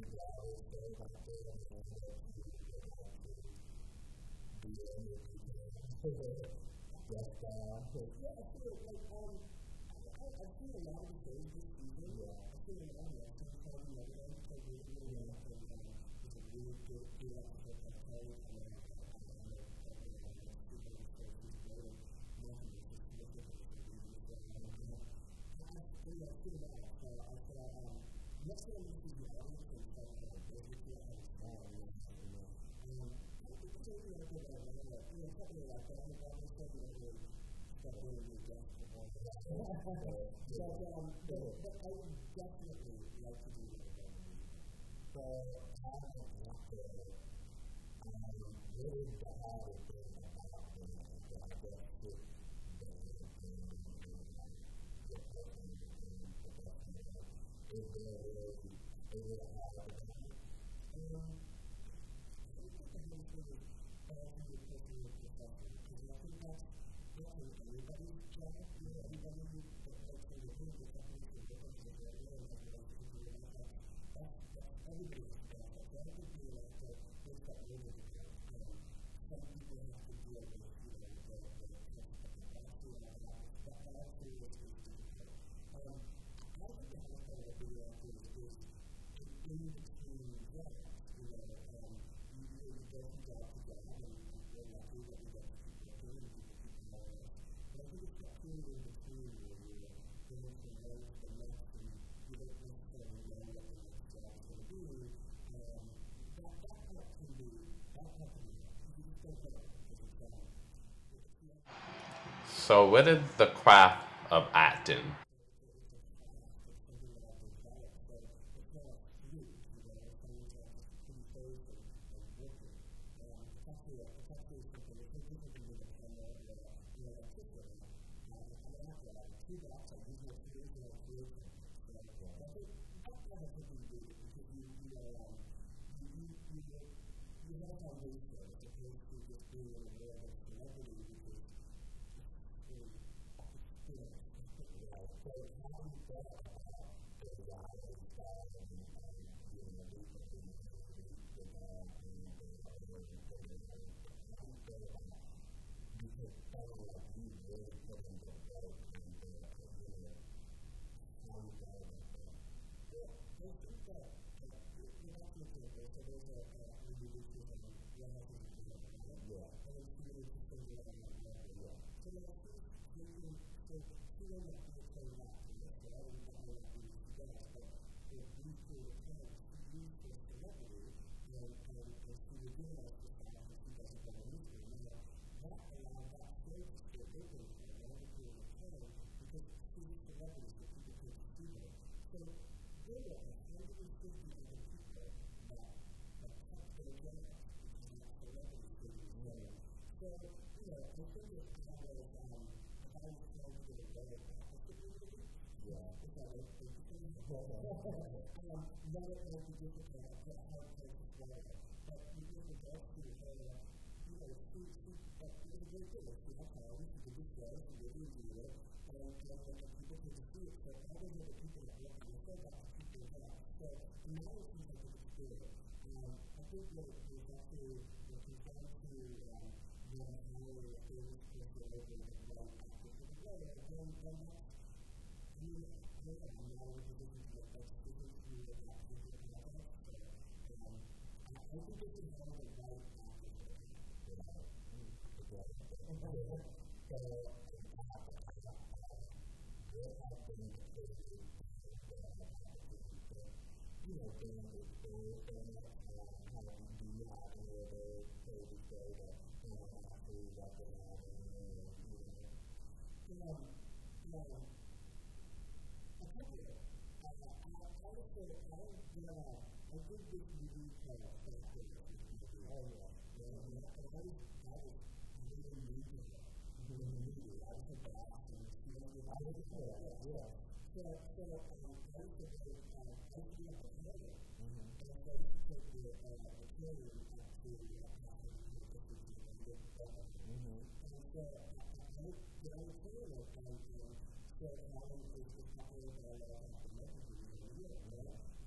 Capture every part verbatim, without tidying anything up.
So, what is the craft of acting?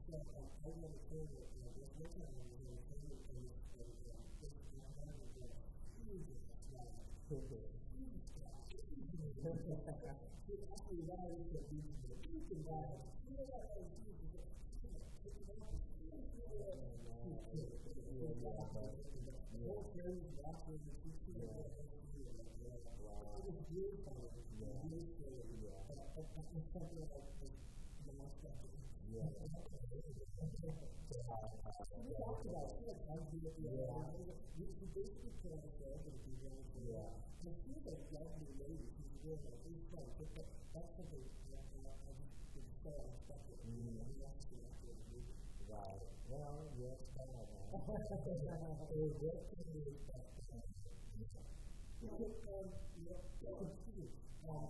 So um, I want to say that you know, this one time I was in a family place and um, this my mom was like, huge swag. Huge swag. She actually wanted to be the huge swag. You know what? I was huge. Pick it up. Both parents watching the teaching and it was really funny. Really scary. But that was something like this. Yeah. We talked about it. She had time to do it the other time. She basically put on a show for the people. Yeah. And she was a lovely lady. She was really a big friend. But that's something I just so unexpected. Mm-hmm. We actually have to do it. Right. Well, yes, I know that. It was very cool. You know, um, you know, excuse me. Um,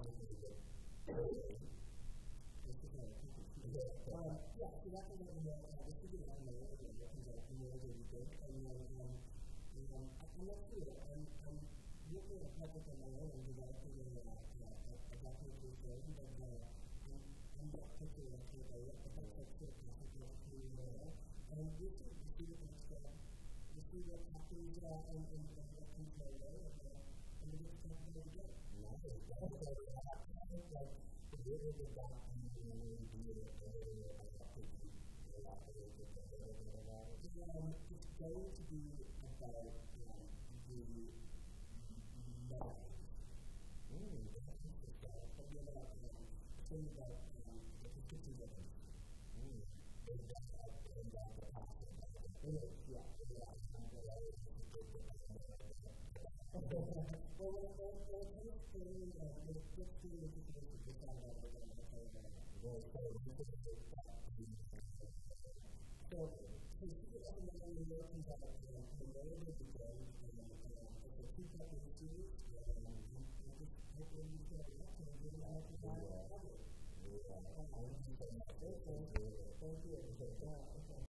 Um, yeah, so that's a little more, uh, this is a lot more, and this is a more than you did, and then, um, um, I'm not sure, I'm, I'm looking at project on my own and developing a, uh, a documentary film, but, uh, I'm, I'm not picking up to the, but that's like sort of possible to do more, and we see, we see what next, uh, we see what happens, uh, and, and, and what comes my way, and, uh, and we get to talk about it again. Nice. That's like, really the documentary. Um, it's going to be about um, the mind. Mm, that's interesting. But you're about um, thing about um, the prescription weapons. Mm. And that's how and that's the process. Yeah. Yeah. Well, when it comes to training, it's just being able to decide on what I'm going to do. So, so she was on the American side, and the way that we go, it's a two-part series, and I just hope that you get it up and give it out to the public. Thank you. Thank you.